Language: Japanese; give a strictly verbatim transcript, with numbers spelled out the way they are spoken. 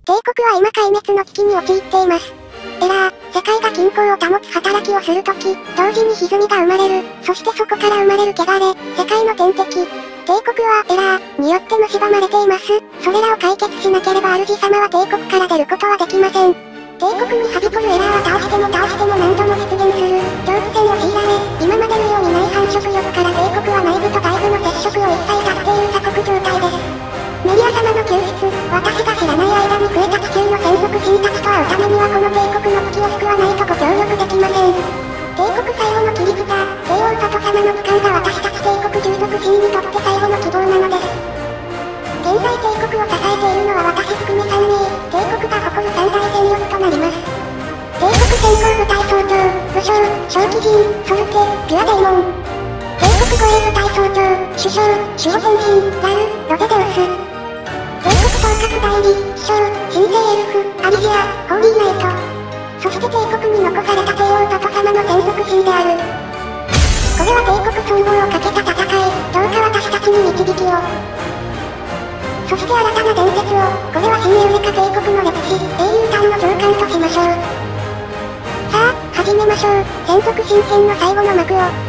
帝国は今壊滅の危機に陥っています。エラー、世界が均衡を保つ働きをするとき、同時に歪みが生まれる、そしてそこから生まれる汚れ、世界の天敵。帝国はエラーによって蝕まれています。それらを解決しなければ主様は帝国から出ることはできません。帝国にはびこるエラーは倒しても倒しても何度も出現する、恐怖戦を強いられ、今までのようにない繁殖力から帝国は内部と外部の接触を一切断っている鎖国状態です。メリア様の救出、私が知らない間に増えた地球の専属人たちと会うためにはこの帝国の危機を救わないとご協力できません。帝国最後の切り札、帝王パト様の帰還が私たち帝国従属士にとって最後の希望なのです。現在帝国を支えているのは私含めさんめい、帝国が誇る三大戦力となります。帝国先行部隊総長、武将、小鬼人、ソルテ、ピュアデーモン。帝国護衛部隊総長、首相、守護戦人、ラル、ロゼデウス。帝国統括代理、首相、神聖エルフ、アリジア、ホーリーナイト。そして帝国に残された帝王パト様の専属神である。これは帝国存亡をかけた戦い、どうか私たちに導きを。そして新たな伝説を、これは新ユーレカ帝国の歴史、英雄譚の上巻としましょう。さあ、始めましょう、専属神戦の最後の幕を。